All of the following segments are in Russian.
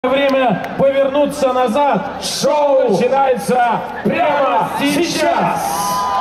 Время повернуться назад. Шоу начинается прямо сейчас.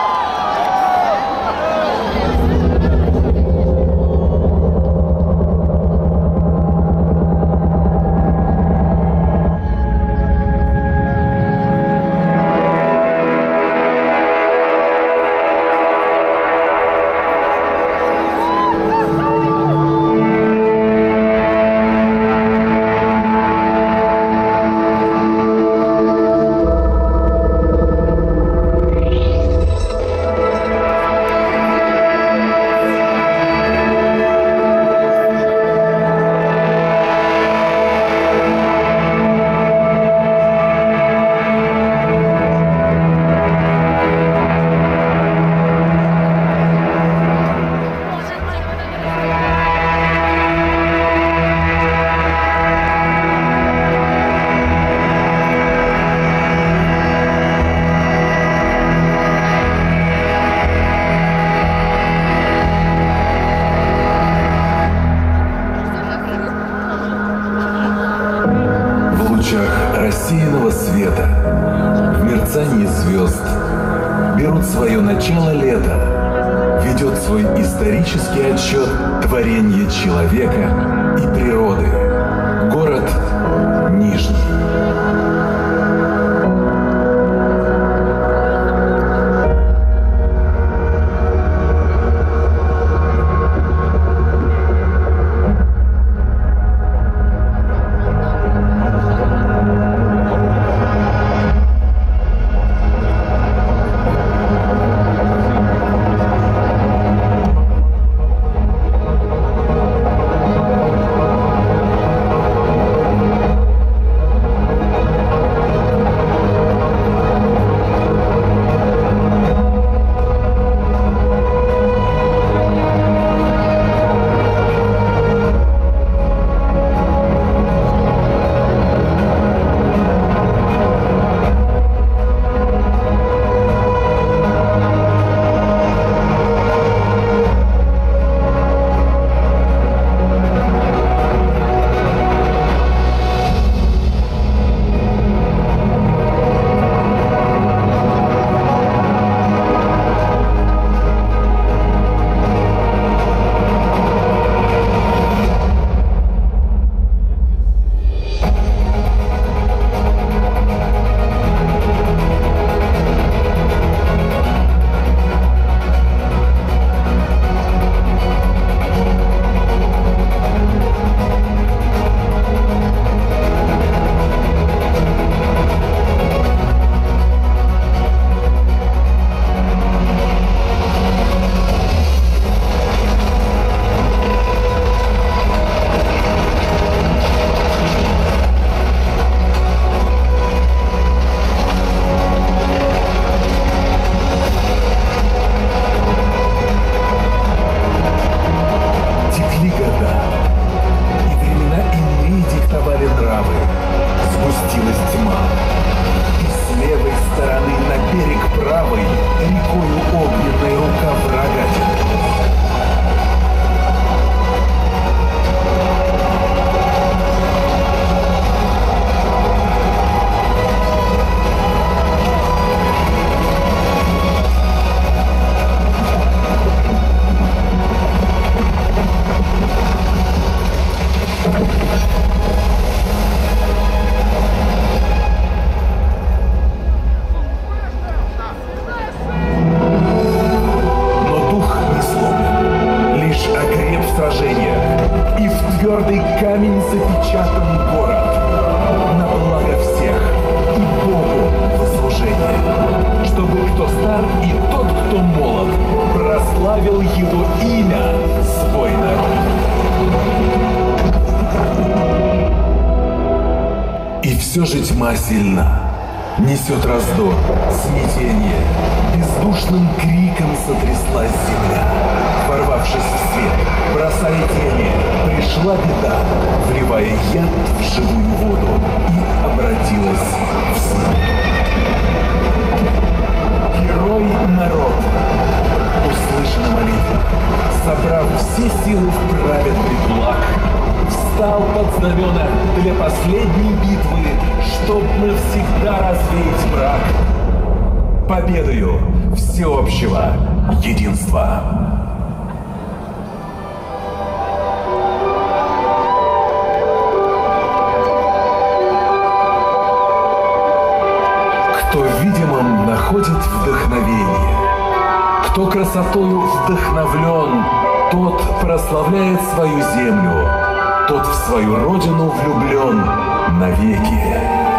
Рассеянного света, в мерцании звезд, берут свое начало лето, ведет свой исторический отсчет творения человека и природы. Город Нижний. И в твердый камень запечатан город. На благо всех и Богу в служение, чтобы кто стар и тот, кто молод, прославил его имя, свой народ. И все же тьма сильна, несет раздор, смятение, бездушным криком сотряслась земля. Ворвавшись в свет, бросая тени, пришла беда, вливая яд в живую воду, и обратилась в смерть. Герой народ, услышана молитва, собрав все силы в праведный благ, встал под знамена для последней битвы, чтоб навсегда развеять мрак победою всеобщего единства. Кто видимым находит вдохновение, кто красотою вдохновлен, тот прославляет свою землю, тот в свою родину влюблен навеки.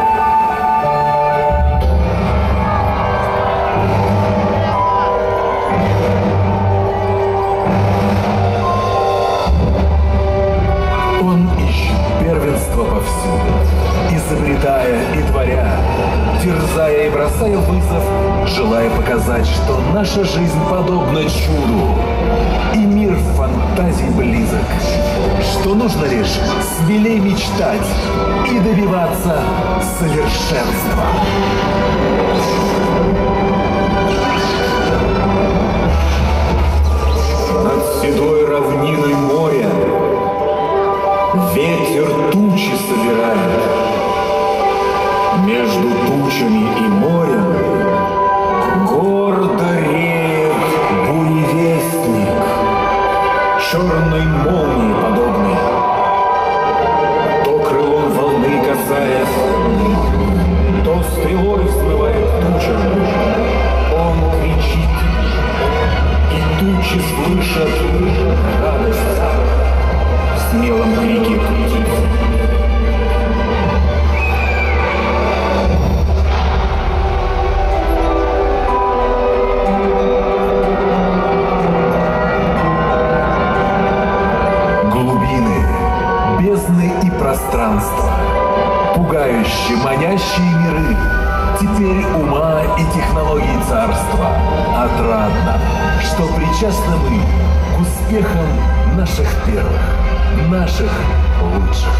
Он ищет первенство повсюду, изобретая и творя, терзая и бросая вызов, желая показать, что наша жизнь подобна чуду, и мир фантазий близок, что нужно лишь смелей мечтать и добиваться совершенства. Над седой равниной моря ветер тучи собирает. Между тучами и морем гордо реет буревестник, черной молнии подобный. То крылом волны касаясь, то стрелой взмывает туча. Он кричит, и тучи слышат радость в смелом крике птиц. Пространство, пугающие, манящие миры, теперь ума и технологий царства. Отрадно, что причастны мы к успехам наших первых, наших лучших.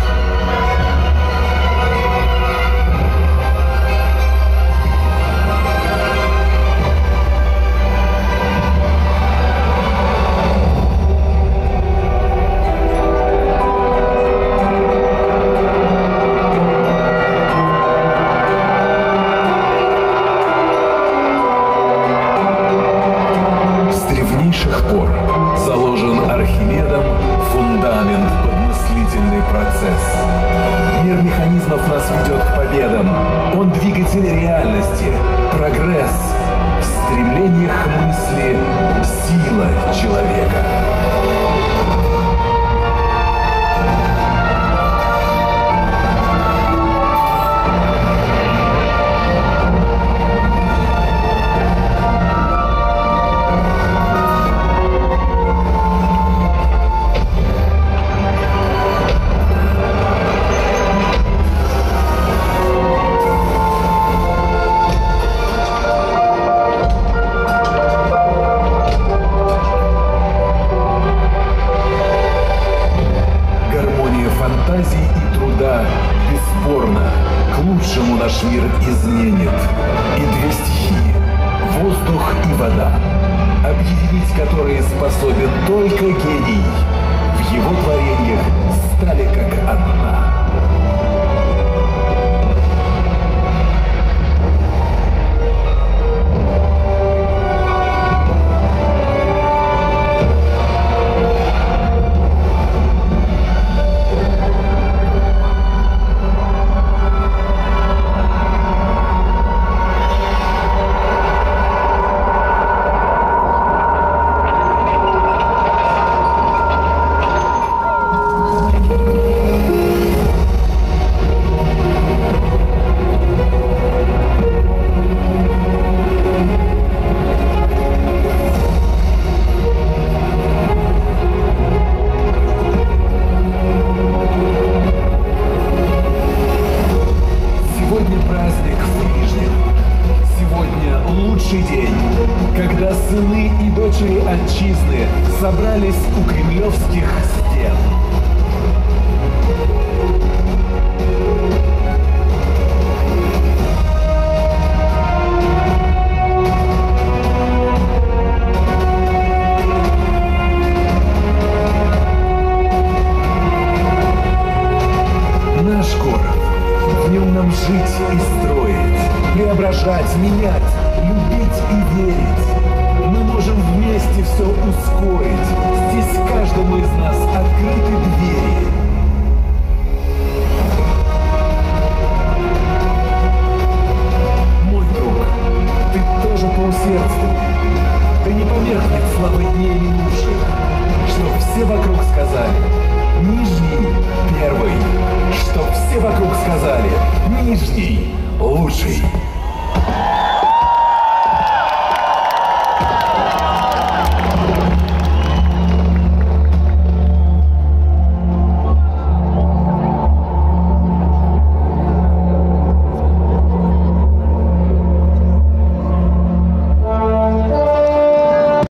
Заложен Архимедом фундамент под мыслительный процесс. Мир механизмов нас ведет к победам. Он двигатель реальности, прогресс. В стремлениях мысли сила человека. Фантазии и труда бесспорно к лучшему наш мир изменит. И две стихии – воздух и вода, объединить которые способен только гений, в его творениях стали как одна. День, когда сыны и дочери отчизны собрались у кремлевских стен. Наш город можем жить и строить, преображать, менять, любить и верить. Мы можем вместе все ускорить. Здесь каждому из нас открыты двери. Мой друг, ты тоже поусердствуй. Ты не померкнет славы дней минувших, что все вокруг сказали: нижний первый, что все вокруг сказали: нижний лучший.